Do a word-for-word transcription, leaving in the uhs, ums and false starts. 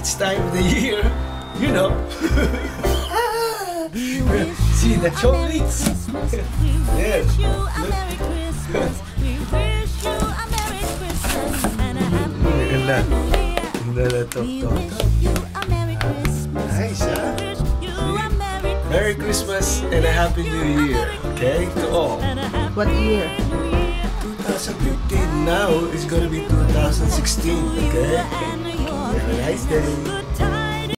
it's time of the year, you know. See the chocolates? Yeah. Ganda. Ganda na to. Nice, huh? Merry Christmas and a Happy New Year, okay? To all. What year? twenty fifteen now is gonna be two thousand sixteen, okay? Have a nice day.